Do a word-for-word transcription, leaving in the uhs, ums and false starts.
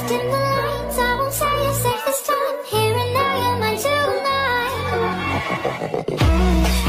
lost in the lines. I won't say it's safe this time. Here and now, you're mine tonight.